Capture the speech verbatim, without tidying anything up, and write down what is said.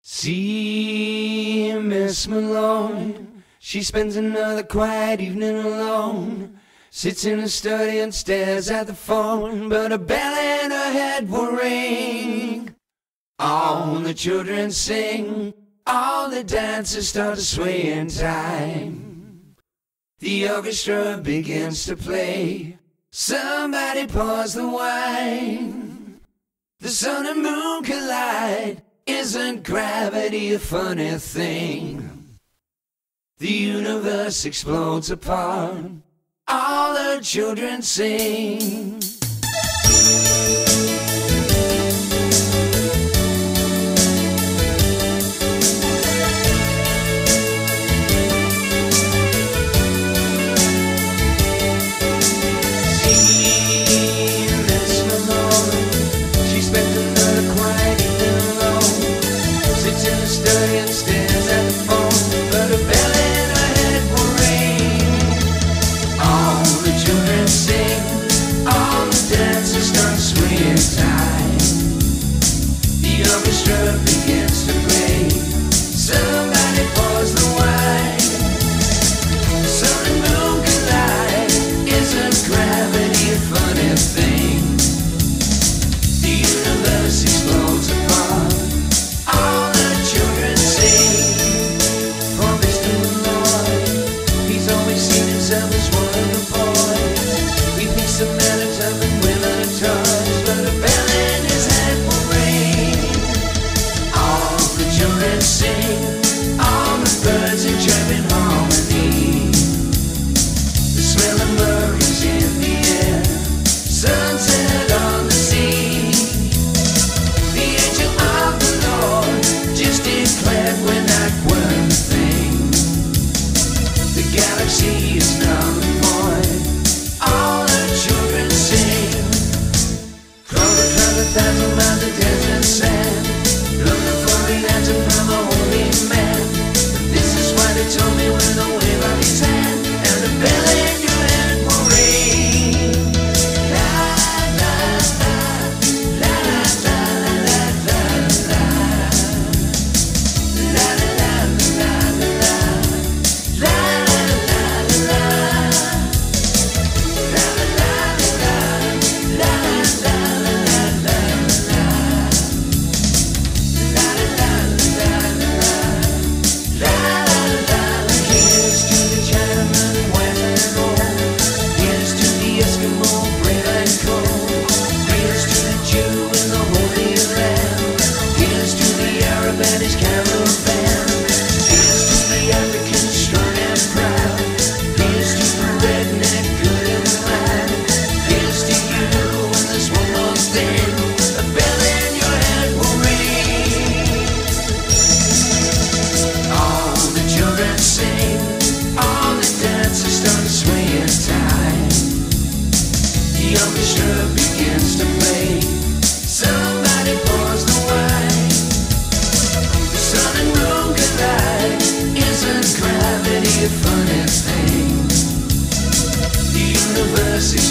See Miss Malone, she spends another quiet evening alone. Sits in her study and stares at the phone, but a bell in her head will ring. All the children sing, all the dancers start to sway in time. The orchestra begins to play, somebody pours the wine. The sun and moon collide, isn't gravity a funny thing? The universe explodes apart, all the children sing. Study and stares at the phone, but a bell in her head will ring. All the children sing, all the dancers start swinging time. The orchestra begins to play, somebody pours the wine. Sun and moon collide, isn't gravity a funny thing? The universe explodes apart, all the children sing. For Mister Lloyd, he's always seen himself as one of the boys. He thinks the men are tough and women are toys, but a bell in his head will ring. All the children sing, all the birds are chirping harmony. The smell of myrrh is in the air, sunset on the sea. The angel of the Lord just declared we're not one thing. The galaxy is null and void, all the children sing. Crawling across a thousand miles of desert sand, looking for the answer from a holy man. This is why they told me with a wave of his hand, and the bell in your head will ring. La la la, la la la la la la. La la la la la la, la la la la la, la la la la, la la la la la, la la la la la. Here's to the Chinaman, west and old. Here's to the Eskimo, brave and cold. Here's to the Jew in the Holy Land. Here's to the Arab and his caravan. Here's to the African, strong and proud. Here's to the redneck, good and glad. Here's to you and this one more thing, a bell in your head will ring. All the children sing, all the dancers start to sway in time. The orchestra begins to play, somebody pours the wine. The sun and moon collide, isn't gravity a funny thing? The universe is